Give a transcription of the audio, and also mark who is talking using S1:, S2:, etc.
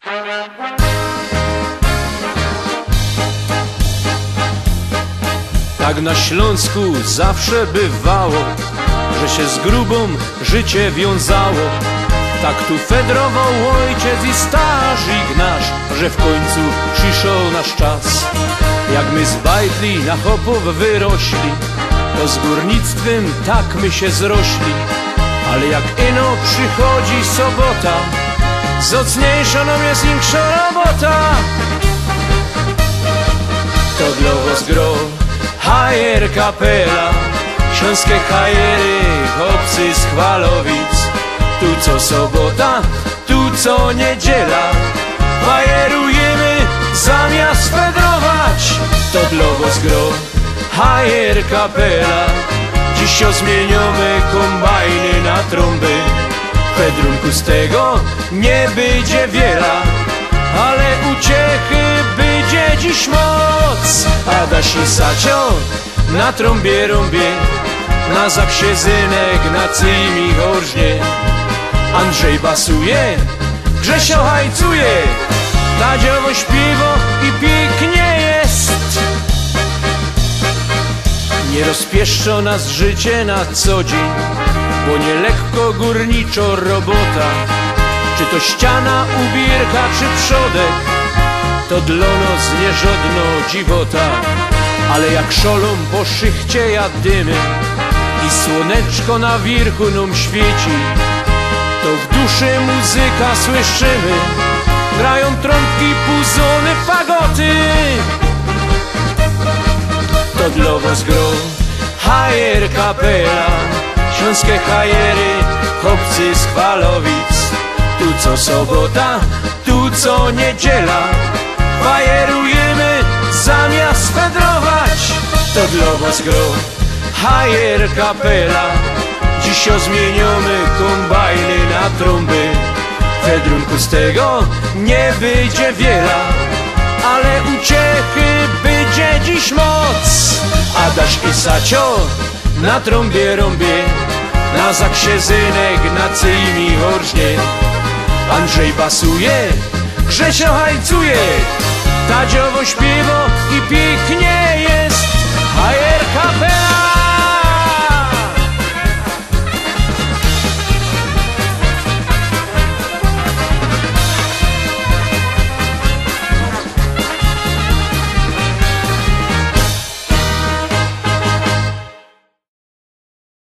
S1: Tak na Śląsku zawsze bywało, że się z grubą życie wiązało. Tak tu fedrował ojciec i strażnik nasz, że w końcu przyszedł nasz czas. Jak my z bajtli na chopów wyrośli, to z górnictwem tak my się zrośli. Ale jak ino przychodzi sobota, zocniejsza nam jest większa robota. To dla was gro Hajer kapela, śląskie hajery, chłopcy z Chwalowic. Tu co sobota, tu co niedziela, hajerujemy zamiast fedrować. To dla was gro Hajer kapela, dziś zmieniamy kombajny na trąby. Pedrunku z tego nie będzie wiela, ale uciechy będzie dziś moc. Adaś i Sacio na trąbie rąbie, na zaksiezynek na cymi gorznie. Andrzej basuje, Grzesio hajcuje, Tadziowo śpiewa i pięknie jest. Nie rozpieszczo nas życie na co dzień, bo nie lekko górniczo robota. Czy to ściana, ubirka, czy przodek, to dla nas nieżodno dziwota. Ale jak szolą po szychcie jadymy i słoneczko na wirku nam świeci, to w duszy muzyka słyszymy, grają trąbki, puzony, fagoty. To dla was gro Hajer kapela, śląskie hajery, chłopcy z Chwalowic. Tu co sobota, tu co niedziela, hajerujemy zamiast fedrować. To dla was gro Hajer kapela, dziś zmieniamy kombajny na trąby. Fedrunku z tego nie wyjdzie wiela, ale uciechy będzie dziś moc. Adaś i Sacio na trąbie rąbie, na zaksiezynek na cymi orżnie. Andrzej basuje, Grzesio hajcuje, Tadziowo śpiewa i pięknie jest. Hajer kapela.